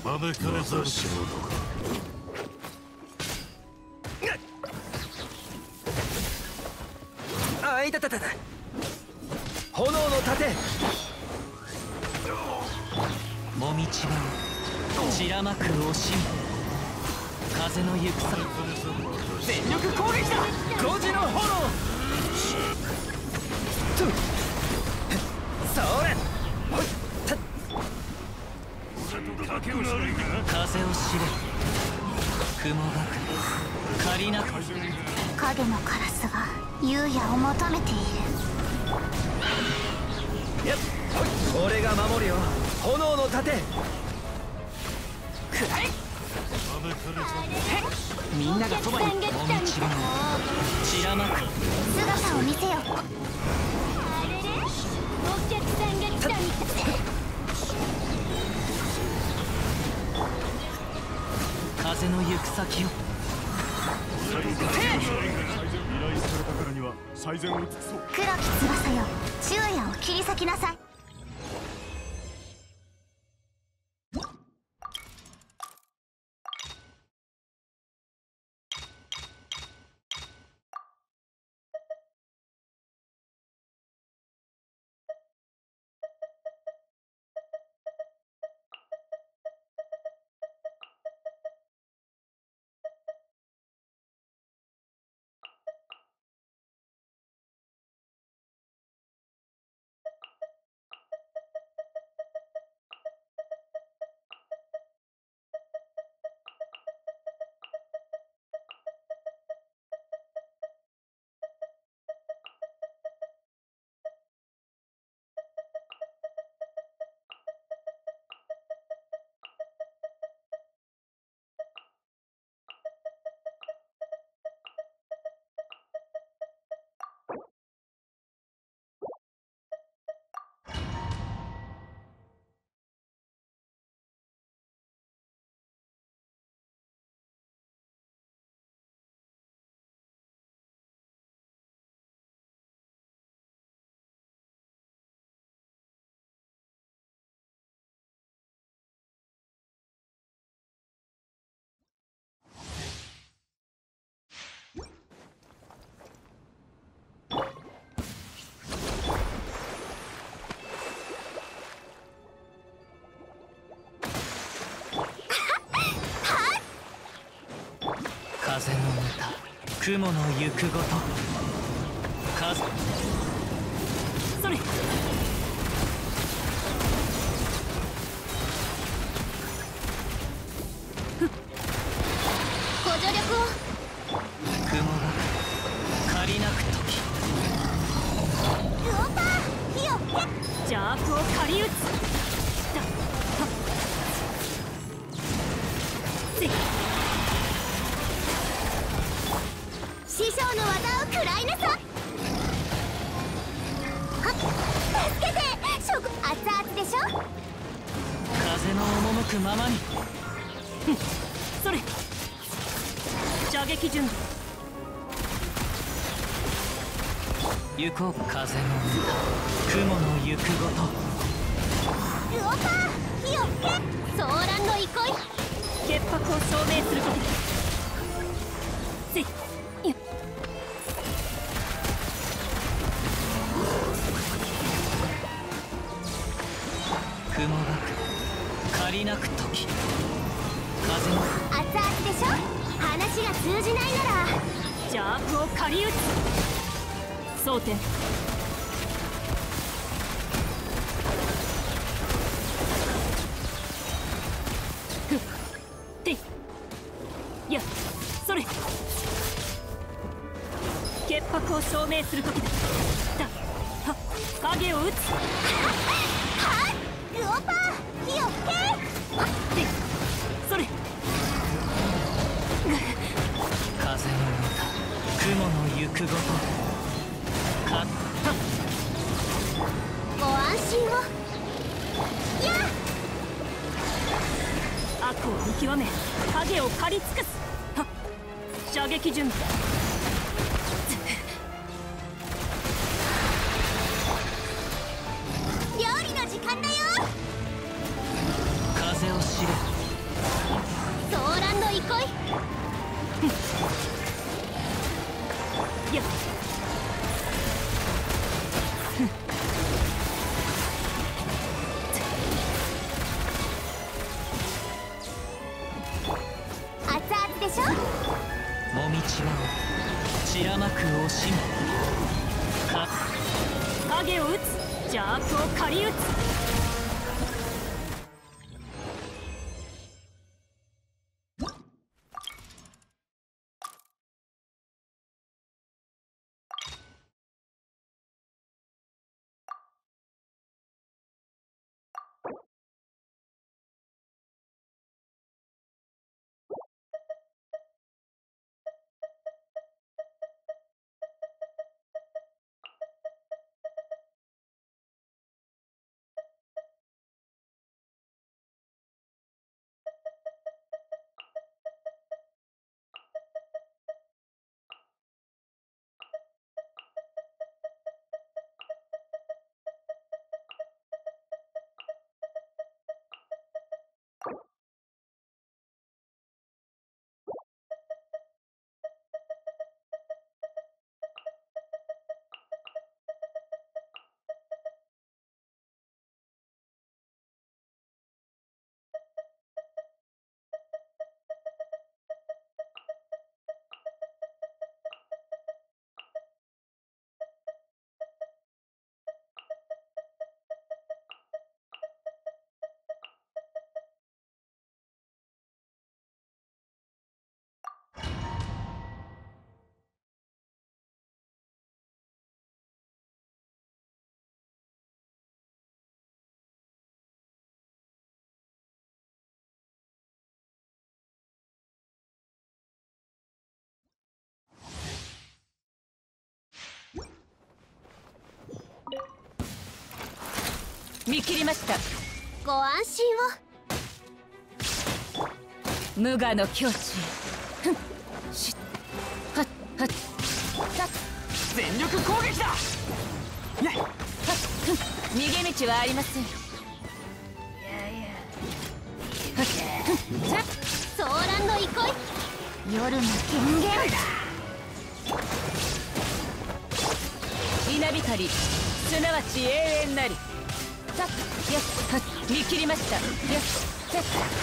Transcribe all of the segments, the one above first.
招かれざる仕事か。 あ、いたたたた。炎の盾。 もみちばを散らまく惜しみ。風の行くさ全力攻撃だ。5時の炎。 それ。 風を知れ雲がく借りなく影のカラスが優也を求めている。 俺が守るよ。炎の盾。くらえ。 みんながそばに。もみちばを散らまく姿を見せよ。 お客さんが来たみたい。 風の行く先を。 依頼されたからには最善を尽くそう。 黒き翼よ、昼夜を切り裂きなさい。 風の歌雲の行くごと風それ。 補助力を。 雲が借りなく時ウオパー火を邪悪を借り撃つ。 師匠の技を食らいなさい。はっ助けて。食熱々でしょ。 風の赴くままに。それ射撃準備。行こう風の歌雲の行くごとウオパー火を騒乱の憩い。 潔白を証明することだ。せいよ雲がく借りなく時風の熱々でしょ。話が通じないなら邪悪を借り撃つ。争点ふっていやそれ潔白を証明する時だ。は影を撃つ。 はっウオパー火をでそれ風の歌雲の行くごとかったご安心を。や悪を見極め影を狩り尽くす。はっ射撃準備。 料理の時間だよ。 風を知れち場を散らまく惜しみか影を打つ邪悪を狩り打つ。 見切りました。 ご安心を。 無我の境地へ。ふんしっはっはっはっ全力攻撃だ。はっふん逃げ道はありません。はっふんせっソーランの憩い。 夜の権限。 稲光すなわち永遠なり。さっやっはっ見切りました。やっせっ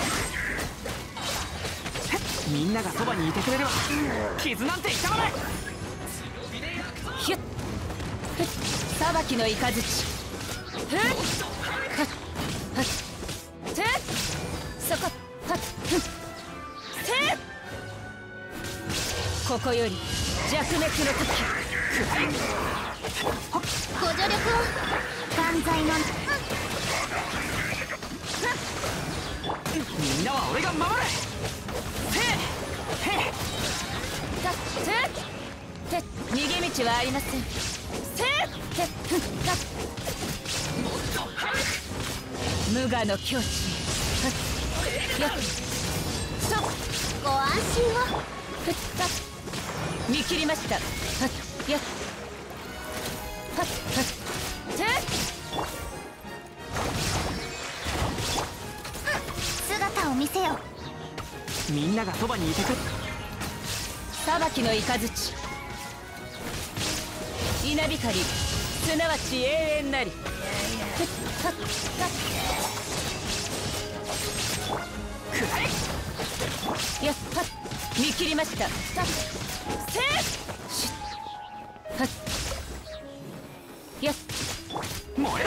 みんながそばにいてくれれば傷なんて痛まない。ひゅっふっ裁きの雷。ふっはっはっせっそこはっふっせっここより弱滅の時。 ご助力を。 万歳のみんなは俺が守る。せっさっせっせっ逃げ道はありません。せっせっふっさっ無我の境地へ。やっそっご安心を。 ふっさっ見切りました。はっやっはっはっせっ姿を見せよ。 みんながそばにいてくれ。裁きの雷。稲光すなわち永遠なり。ふっはっはっくらえやっはっ見切りました。さっせっしっはっやっ燃えろ。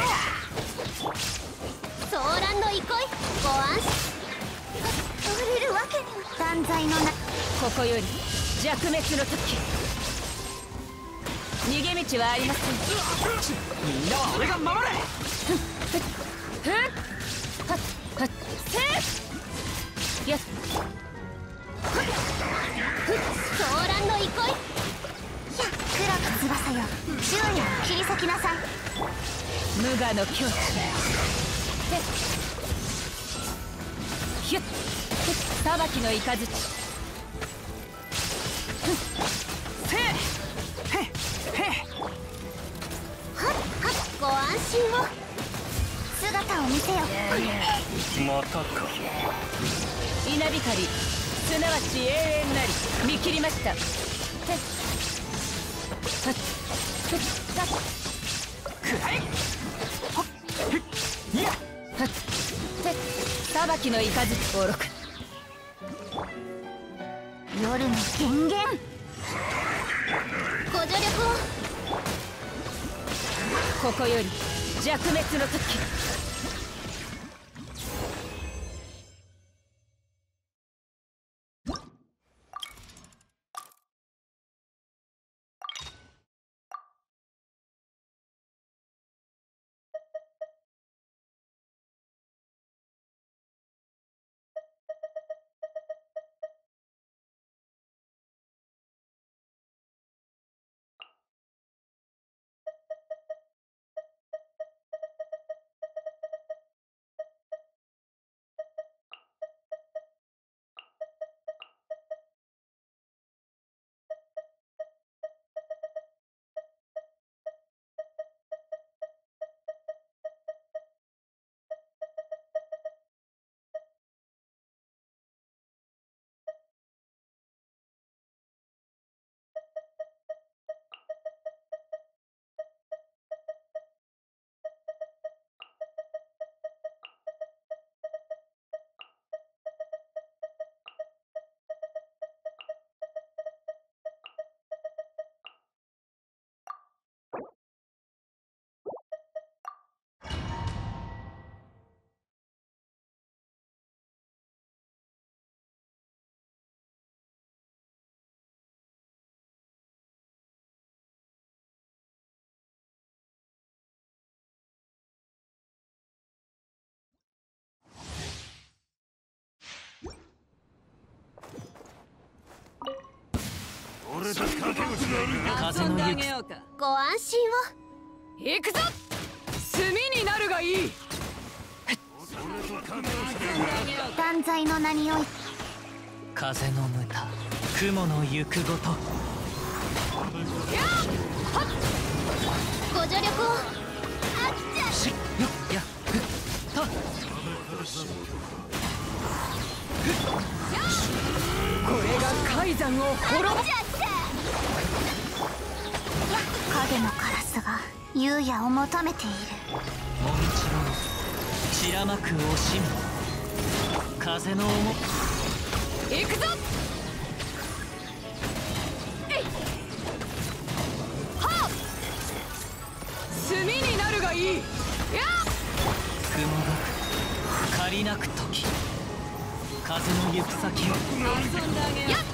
ソーランの憩い。ご安心。 触れるわけには。万歳のな。 ここより弱滅の時。逃げ道はありません。みんなは俺が守れ。ふっふっはっはっせっやっソーランの憩い。 黒く翼よ、昼夜を切り裂きなさい。 無我の境地。せっひゅっふっ裁きの雷。ふっせっへっへっはっはっご安心を。 姿を見せよ。 またか。 稲光すなわち永遠なり。見切りました。せっはっふっさっくらえはっふっいやはっせっ裁きの雷。登録夜の権限。 ご助力を。 ここより弱滅の時。 俺たち賭け打ちが遊んであげようか。 ご安心を。 行くぞ。炭になるがいい。 断罪の名において風の無駄、雲の行くごと。 ご助力を。あっちゃ。 しよやふったこれが海山を滅ぼす。 影のカラスが優也を求めている。 もみちろ散らまく惜しみ風の重行くぞ。えいはっ。炭になるがいい。やっ。 雲が借りなく時風の行く先を遊んであげよう。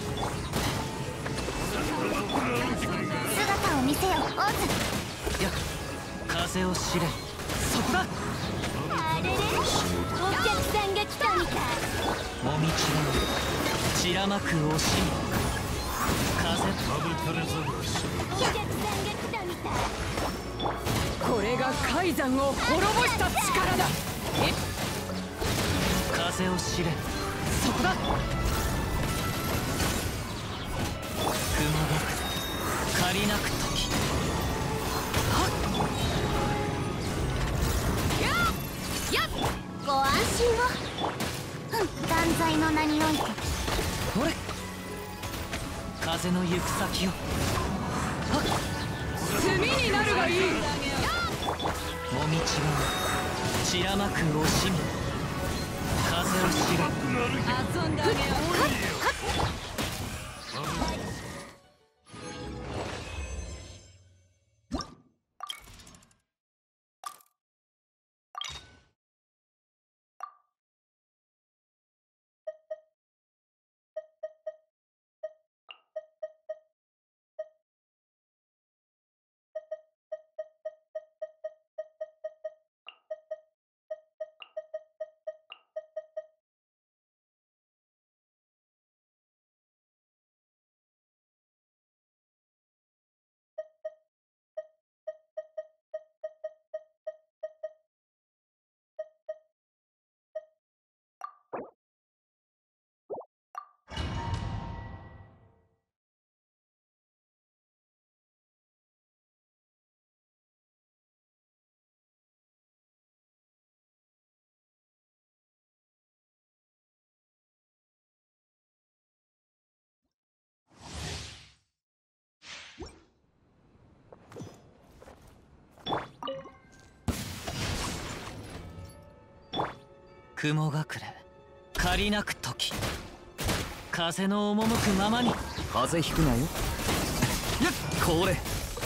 姿を見せよオズ。 や風を知れそこだ。 あれれ。お客さんが来たみたい。 もみちろ散らまく惜しみ風お客さんが来たみたい。 これが海山を滅ぼした力だ。え風を知れそこだ。雲が借りなく時ご安心を。 断罪の名においてほれ風の行く先を炭になるがいい。 もみちろ散らまく惜しみ風を知れ遊んであげよう。 雲隠れ借りなく時風の赴くままに風邪ひくなよ。 これ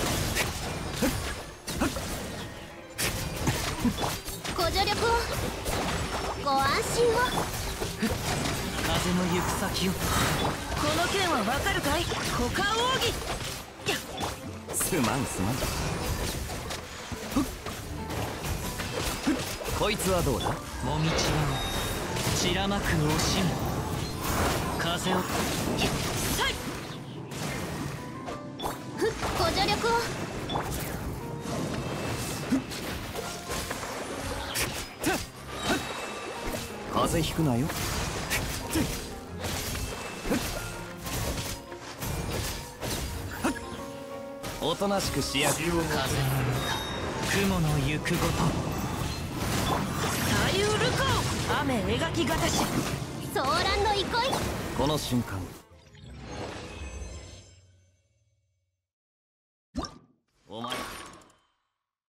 ご助力をご安心を。 風の行く先を。 この剣はわかるかい？股間奥義。 すまんこいつはどうだ。もみちは散らまく惜しみ風を。 ご助力を。 風邪ひくなよ。おとなしくしやす。風の中雲の行くごと。 左右ルコ雨描きがたし。 ソーランの憩い。 この瞬間